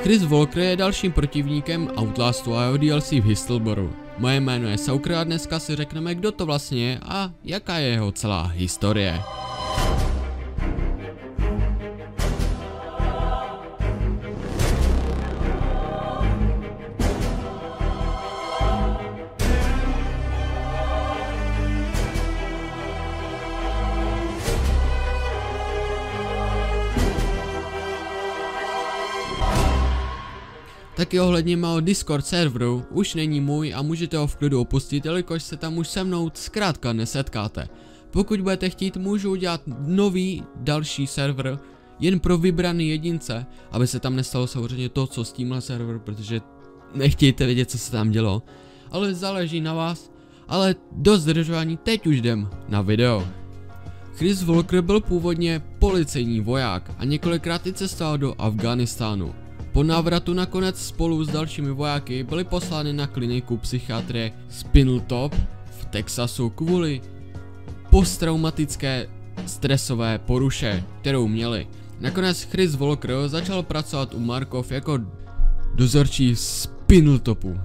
Chris Walker je dalším protivníkem Outlastu a jeho DLC v Histleboru. Moje jméno je Saukr a dneska si řekneme, kdo to vlastně je a jaká je jeho celá historie. Taky ohledně mého Discord serveru už není můj a můžete ho v klidu opustit, jelikož se tam už se mnou zkrátka nesetkáte. Pokud budete chtít, můžu udělat nový další server jen pro vybraný jedince, aby se tam nestalo samozřejmě to, co s tímhle server, protože nechtějte vědět, co se tam dělo. Ale záleží na vás, ale do zdržování teď už jdem na video. Chris Walker byl původně policejní voják a několikrát i cestoval do Afghánistánu. Po návratu nakonec spolu s dalšími vojáky byli poslány na kliniku psychiatrie Spindletop v Texasu kvůli posttraumatické stresové poruše, kterou měli. Nakonec Chris Walker začal pracovat u Markov jako dozorčí Spindletopu,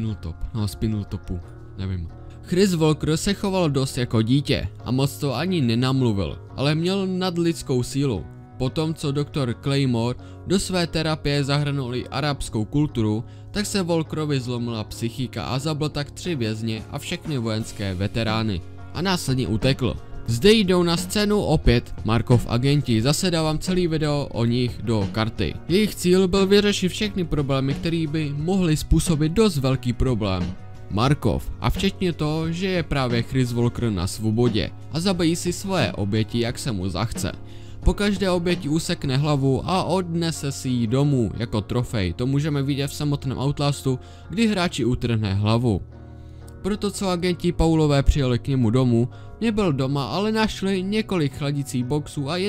nevím. Chris Walker se choval dost jako dítě a moc to ani nenamluvil, ale měl nadlidskou sílu. Potom, co doktor Claymore do své terapie zahrnul i arabskou kulturu, tak se Walkerovi zlomila psychika a zabil tak 3 vězně a všechny vojenské veterány. A následně utekl. Zde jdou na scénu opět Markov agenti, zase dávám celý video o nich do karty. Jejich cíl byl vyřešit všechny problémy, které by mohly způsobit dost velký problém Markov, a včetně toho, že je právě Chris Walker na svobodě a zabijí si svoje oběti, jak se mu zachce. Po každé oběti usekne hlavu a odnese si ji domů jako trofej, to můžeme vidět v samotném Outlastu, kdy hráči utrhne hlavu. Proto co agenti Paulové přijeli k němu domů, nebyl doma, ale našli několik chladicích boxů a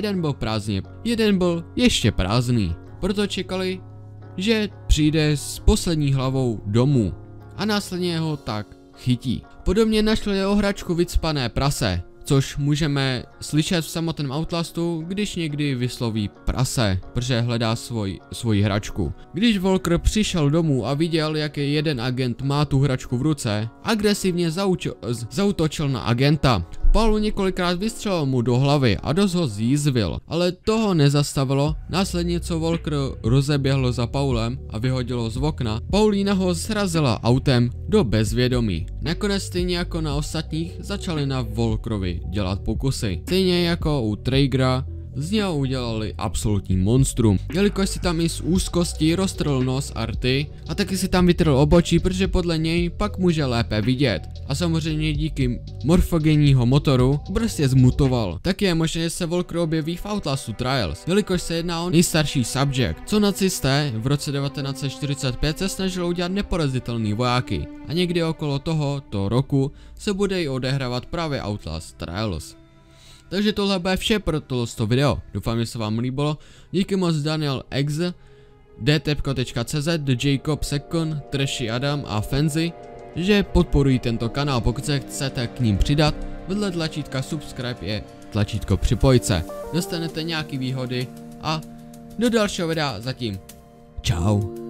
jeden byl ještě prázdný. Proto čekali, že přijde s poslední hlavou domů a následně ho tak chytí. Podobně našli jeho hračku vycpané prase, což můžeme slyšet v samotném Outlastu, když někdy vysloví prase, protože hledá svoji hračku. Když Walker přišel domů a viděl, jak jeden agent má tu hračku v ruce, agresivně zaútočil na agenta. Paul několikrát vystřelil mu do hlavy a dost ho zjízvil, ale toho nezastavilo. Následně co Walker rozeběhl za Paulem a vyhodilo z okna, Paulína ho srazila autem do bezvědomí. Nakonec stejně jako na ostatních začali na Walkerovi dělat pokusy. Stejně jako u Traegera z něho udělali absolutní monstrum, jelikož si tam i z úzkosti roztrhl nos a rty a taky si tam vytrhl obočí, protože podle něj pak může lépe vidět. A samozřejmě díky morfogenního motoru prostě zmutoval. Taky je možné, že se Walker objeví v Outlastu Trials, jelikož se jedná o nejstarší subjekt, co nacisté v roce 1945 se snažili udělat neporazitelný vojáky. A někdy okolo tohoto roku se bude i odehrávat právě Outlast Trials. Takže tohle bude vše pro tohle video. Doufám, že se vám líbilo. Díky moc Daniel X, dtepko.cz, Jacob Second, Trashy Adam a Fenzy, že podporují tento kanál. Pokud se chcete k ním přidat, vedle tlačítka subscribe je tlačítko připojit se. Dostanete nějaký výhody a do dalšího videa zatím. Čau.